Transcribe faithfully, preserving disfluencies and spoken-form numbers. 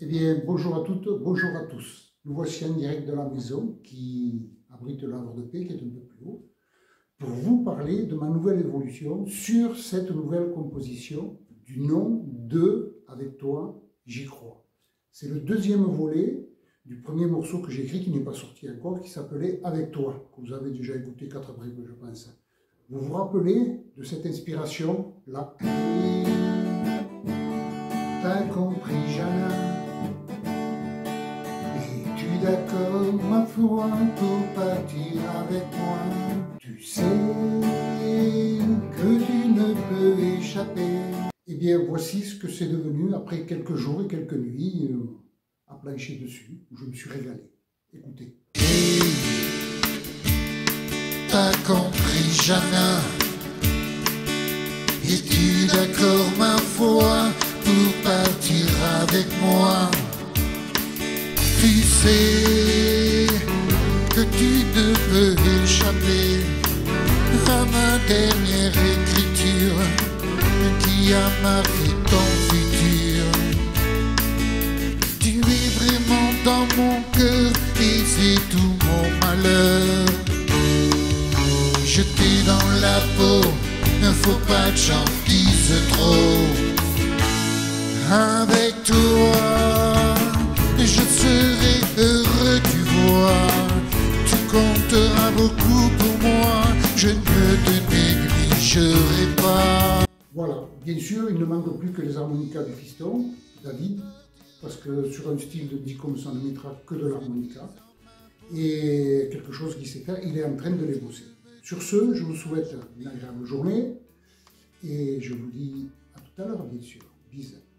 Eh bien, bonjour à toutes, bonjour à tous. Nous voici en direct de la maison qui abrite le havre de paix, qui est un peu plus haut, pour vous parler de ma nouvelle évolution sur cette nouvelle composition du nom de « Avec toi, j'y crois ». C'est le deuxième volet du premier morceau que j'ai écrit, qui n'est pas sorti encore, qui s'appelait « Avec toi », que vous avez déjà écouté quatre brèves, je pense. Vous vous rappelez de cette inspiration-là? T'as compris, Jana? Es-tu d'accord, ma foi, pour partir avec moi? Tu sais que tu ne peux échapper. Eh bien, voici ce que c'est devenu après quelques jours et quelques nuits euh, à plancher dessus, où je me suis régalé. Écoutez. Hey, t'as compris, Jana? Es-tu d'accord, ma foi, pour partir avec moi? Tu sais que tu ne peux échapper à ma dernière écriture qui a marqué ton futur. Tu es vraiment dans mon cœur et c'est tout mon malheur. Jeté dans la peau, ne faut pas que j'en dise trop. Avec toi, je serai heureux, tu vois. Tu compteras beaucoup pour moi, je ne te négligerai pas. Voilà, bien sûr, il ne manque plus que les harmonicas du fiston, David, parce que sur un style de dit comme ça, on ne mettra que de l'harmonica. Et quelque chose qui sait faire, il est en train de les bosser. Sur ce, je vous souhaite une agréable journée et je vous dis à tout à l'heure, bien sûr. Bisous.